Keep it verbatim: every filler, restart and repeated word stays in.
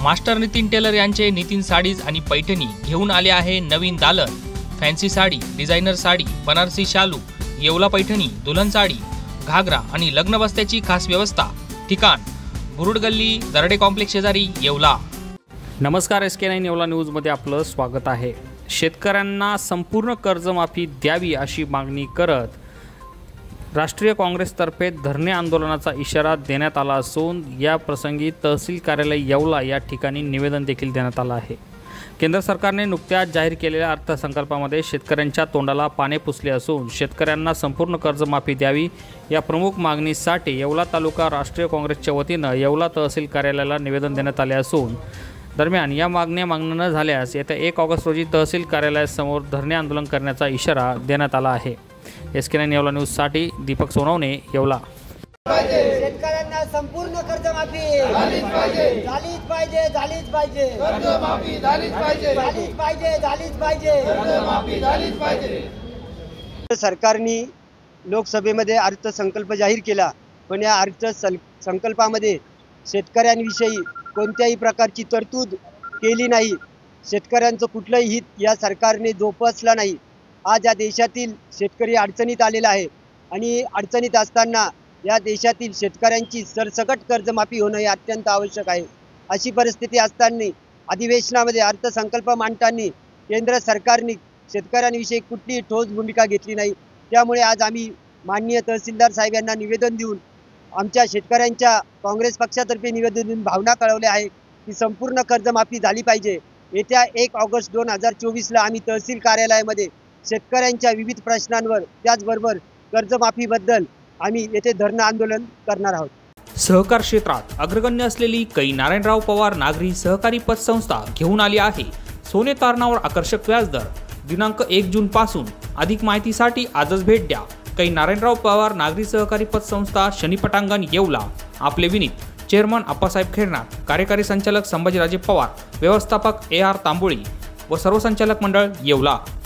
Master Nitin teller यांचे Nitin sarees आणि पैठणी घेऊन आले आहे नवीन दालन। फॅन्सी साडी, डिझायनर साडी, बनारसी शालू, येवला पैठणी, दुल्हन साडी, घागरा आणि लग्न बस्त्याची खास व्यवस्था। ठिकाण बुरुड गल्ली, दरडे कॉम्प्लेक्स शेजारी, येवला। नमस्कार, एस के नाईन येवला न्यूजमध्ये आपलं स्वागत आहे। शेतकऱ्यांना संपूर्ण कर्जमाफी द्यावी अशी मागणी करत राष्ट्रीय काँग्रेसतर्फे धरणे आंदोलनाचा इशारा देण्यात आला असून या प्रसंगी तहसील कार्यालय येवला या ठिकाणी निवेदन देखील देण्यात आलं आहे। केंद्र सरकारने नुकत्याच जाहीर केलेल्या अर्थसंकल्पामध्ये शेतकऱ्यांच्या तोंडाला पाने पुसले असून शेतकऱ्यांना संपूर्ण कर्जमाफी द्यावी या प्रमुख मागणीसाठी येवला तालुका राष्ट्रीय काँग्रेसच्या वतीनं येवला तहसील कार्यालयाला निवेदन देण्यात आले असून दरम्यान या मागण्या मान्य न झाल्यास येत्या एक ऑगस्ट रोजी तहसील कार्यालयासमोर धरणे आंदोलन करण्याचा इशारा देण्यात आला आहे। एस के नाईन येवला न्यूजसाठी दीपक सोनवणे, येवला। शेतकऱ्यांना संपूर्ण कर्जमाफी झालीच पाहिजे झालीच पाहिजे झालीच पाहिजे कर्जमाफी झालीच पाहिजे झालीच पाहिजे झालीच पाहिजे कर्जमाफी झालीच पाहिजे। सरकारने लोकसभेमध्ये अर्थसंकल्प जाहीर केला, पण या अर्थसंकल्पामध्ये शेतकऱ्यांविषयी कोणत्याही प्रकारची तरतूद केली नाही। शेतकऱ्यांचं कुठलंही हित या सरकारने जोपासलं नाही। आज या देशातील शेतकरी अडचणीत आलेला आहे आणि अडचणीत असताना या देशातील शेतकऱ्यांची सरसकट कर्जमाफी होणं हे अत्यंत आवश्यक आहे। अशी परिस्थिती असताना अधिवेशनामध्ये अर्थसंकल्प मांडताना केंद्र सरकारने शेतकऱ्यांविषयी कुठलीही ठोस भूमिका घेतली नाही। त्यामुळे आज आम्ही माननीय तहसीलदार साहेब यांना निवेदन देऊन आमच्या शेतकऱ्यांच्या काँग्रेस पक्षातर्फे निवेदन देऊन भावना कळवले आहे की संपूर्ण कर्जमाफी झाली पाहिजे। येत्या एक ऑगस्ट दोन हजार चोवीसला आम्ही तहसील कार्यालयामध्ये शेतकऱ्यांच्या विविध प्रश्नांवर त्याचबरोबर कर्जमाफीबद्दल आम्ही येथे धरणं आंदोलन करणार आहोत। सहकार क्षेत्रात अग्रगण्य असलेली कै नारायणराव पवार नागरी सहकारी पतसंस्था घेऊन आली आहे सोने तारणावर आकर्षक व्याजदर। दिनांक एक जून पासून अधिक माहितीसाठी आजच भेट द्या कै नारायणराव पवार नागरी सहकारी पतसंस्था, शनीपटांगण, येवला। आपले विनीत चेअरमन आप्पासाहेब खेरनार, कार्यकारी संचालक संभाजीराजे पवार, व्यवस्थापक ए आर तांबोळी व सर्व संचालक मंडळ, येवला।